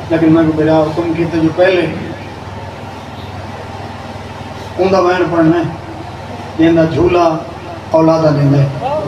لیکن میں کو بلا حکم کیتے جو پہلے ان دا وین پڑھنا ہے یہ جھولا اولادا دیندے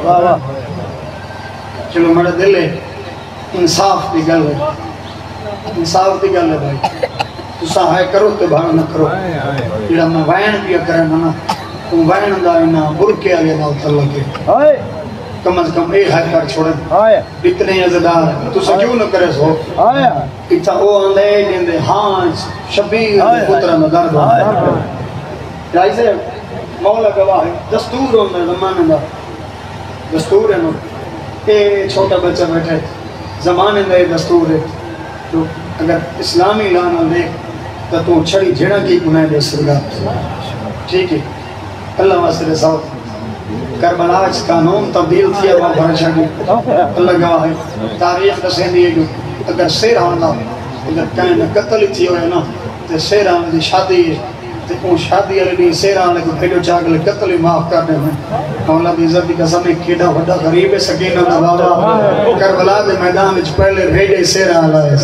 چلو میرا دل ہے انصاف دی گل ہے بھائی تسا ہے کرو تو بھاگ نہ کرو جڑا میں وین پیا کرنا نا تو وین دا انہا برکے آگے نال تعلق ہے کم از کم ایک ہے کر چھوڑے اتنے عزدار تسا کیوں نہ کرے سو اتھا او آندے جندے ہاں شبیر پترہ میں درد رائی سے مولا گواہ ہے دستور ہوندہ زمانے دا دستور ہے نا کہ چھوٹا بچہ بیٹھے زمانے دا دستور ہے تو اگر اسلامی لانا دے تو چھڑی جھڑا کی گناہ دے سرگاہ ٹھیک ہے اللہ واسطے صاحب کربلا اس قانون تبدیل تھیا وہ بھرشا کی اللہ گواہ ہے تاریخ دسیں دیئے جو اگر سیر آنا اگر کہیں قتل تھی ہوئے نا تو سیر آنا دی شادی ہے تو اون شادی علی نہیں سیر آنا کو بھیڑو چاگلے قتل ہی معاف کرنے میں مولا دی عزت دی قسم ایک کیڑا وڈا غریب سکینہ دا بابا کربلا دے میدان وچ پہلے بھیڑے سیر آنا ہے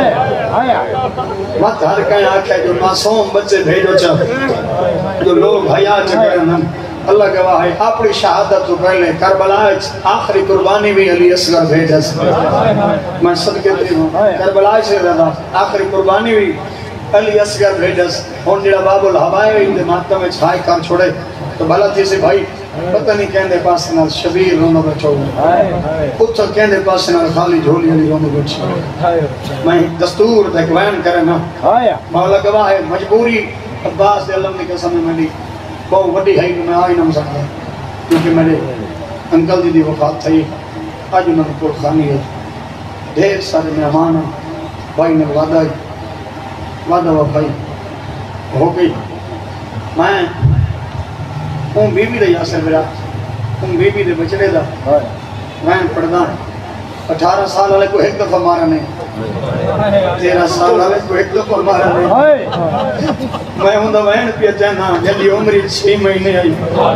مت ہر کہیں آکھے جو معصوم بچے بھیڑو چاہ جو لوگ حیاء چکرن اللہ گواہ ہے اپنی شہادت تو پہلے کربلا آخری قربانی بھی علی اصغر بھیجا سے میں صدقے دی ہوں کربلا سے زیادہ آخری قربانی بھی علی اصغر بھیجا سے ہون جڑا باب الحبائے ہوئی اندے ماتم میں چھائے کار چھوڑے تو بھلا تھی سے بھائی پتہ نہیں کہندے پاس نال شبیر رونو بچو اتھا کہندے پاس نال خالی جھولی علی رونو بچو میں دستور دیکھ وین کرے نا مولا گواہ ہے مجبوری عباس دے علم نے قسم میں دی بہت وڈی ہے کہ میں آئی نہ سکتا کیونکہ میرے انکل دی وفات تھی آج میں رپورٹ خانی ہے ڈھیر سارے مہمان ہیں بھائی نے وعدہ وفائی ہو گئی میں اون بی بی دے یاسر میرا اون بی بی دے بچڑے دا میں پڑھدا 18 سال والے کو ایک دفعہ مارا نہیں 13 سال والے کو ایک دفعہ مارا نہیں میں ہوں دا وین پیا چاہنا جلی عمری 6 مہینے آئی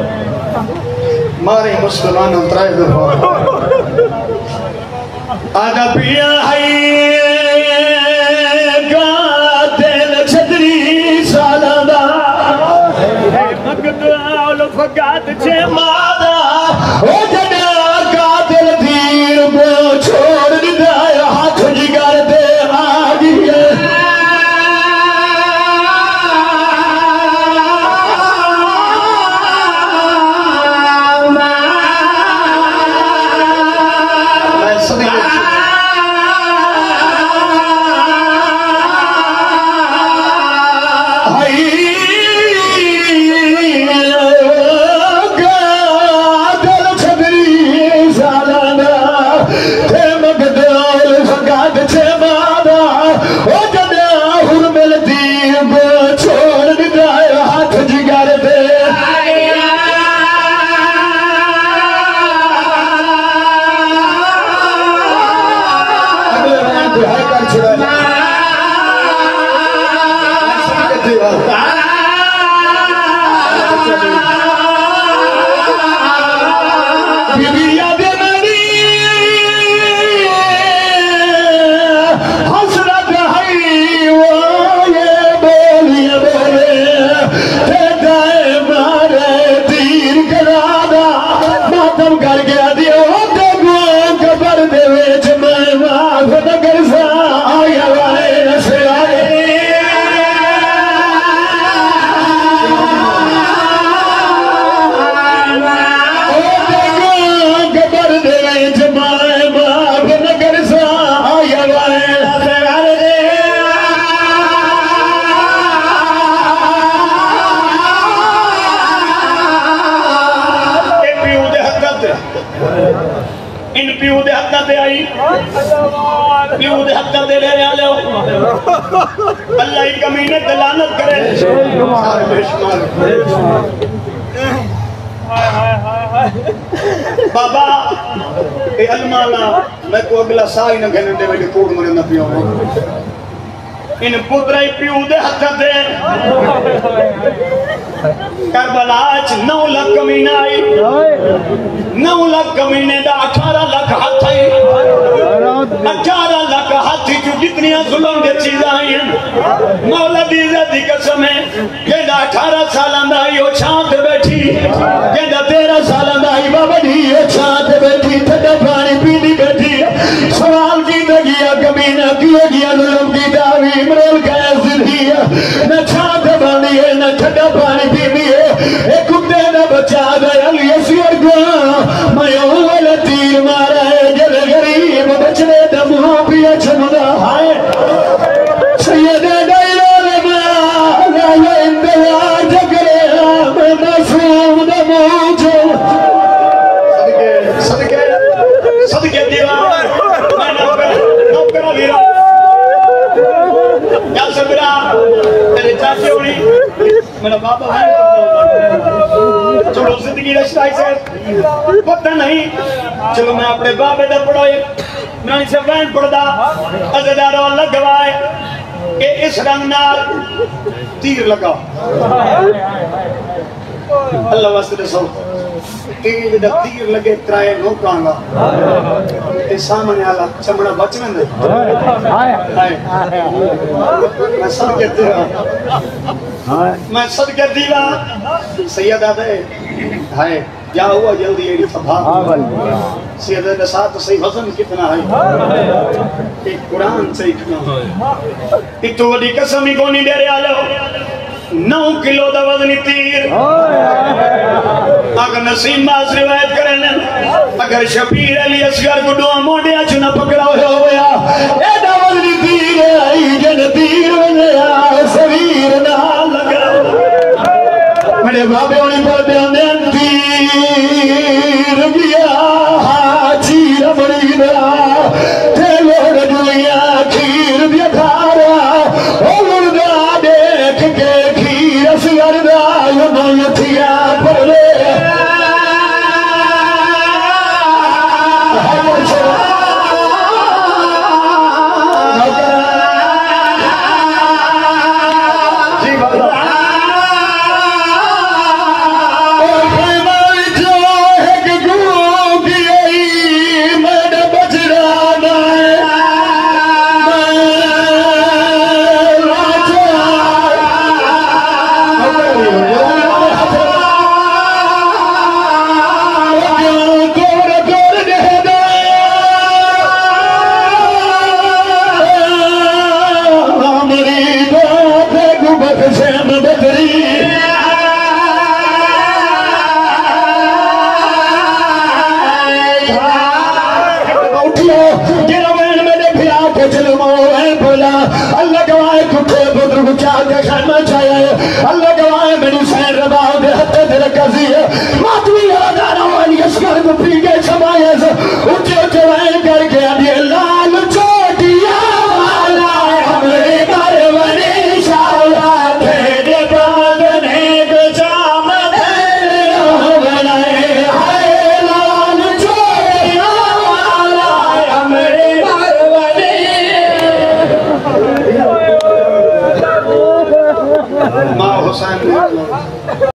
مارے مسلمان اترائے دفعہ آدھا پیا ہے قاتل چھتری سالہ فقات چھے مادا او جنا قاتل تیر کو چھوڑ دیتا ہے ہاتھ جگر دے آگی ہے میں صدیق اللہ ایک کمینے دلانت کرے بابا اے علمانا میں کو اگلا سائی نہ گھنے دے ویلے کوڑ مرے نہ پیوں ان پترائی پیو دے حق دے کربلا 9 لاکھ کمینے آئی 9 لاکھ کمینے دا 18 لاکھ ہاتھ آئی 18 لاکھ ہاتھی جو جتنی ظلم دے چیز آئی ہیں مولا دی عزت دی قسم ہے کہنا 18 سالہ دا ہی وہ چھانت بیٹھی کہنا 13 سالہ دا ہی بابا جی وہ چھانت بیٹھی تھڑا پانی پیدی بیٹھی سوال کی دگیا کمینہ کیا گیا ظلم کی دعوی امرال کا ایسل ہی نہ چھانت بانی ہے نہ تھڑا پانی پیدی ہے ایک کتے نہ بچا دے علی اسیر گوان میں اولا تیر مارا ہے جل غریب بچنے دموں پیا چھمدہ ہائے سید دیلال میں لا اندوار جگرے میں نسوم دموں جو صدقے دیوان میں نوکرہ دیرا یا صدرہ تیرے چاچے ہوئی میرا بابا ہے چھوڑو زندگی رشتہ سے پتہ نہیں چلو میں اپنے بابے دا پڑھو میں ان سے وین پڑھ دا عزدارو اللہ گوائے کہ اس رنگ نال تیر لگا اللہ واسطے سو تیر دا تیر لگے ترائے نو کانگا اے سامنے آلا چمڑا بچ میں دے میں صدقے دیوا میں صدقے دیوا سیدہ دے ہائے یا ہوا جلدی ایڈی فبھا سیدہ دے ساتھ صحیح وزن کتنا ہے ایک قرآن سے اتنا ایک تو وڈی قسمی کو نہیں دے رہے آلو 9 کلو دا وزنی تیر اگر نسیم باز روایت کرنے اگر شبیر علی اصغر کو دعا موڑیا چنا پکڑا ہویا اے دا وزنی تیر آئی جن تیر ونیا سویر نہ لگا میرے بابے انہیں پر دیانے تیر گیا چیر مریدہ تیلو رجویا کھیر دیا دھارا اور دا دیکھ کے کھیر اسگر دا یونیتیا پر لے اللہ گواہ میری سین رباؤ دے ہتے دل کسی ہے ماتوی آدھانا والی اسکر کو پی گئے سمائے سے اچھے اچھے وین کر کے آدھے لال چوٹیا والا ہمارے گھر ونی شاولا تھے باندھنے کے جامد بنائے ہائے لال چوٹیا والا ہمارے گھر ونی ماں حسین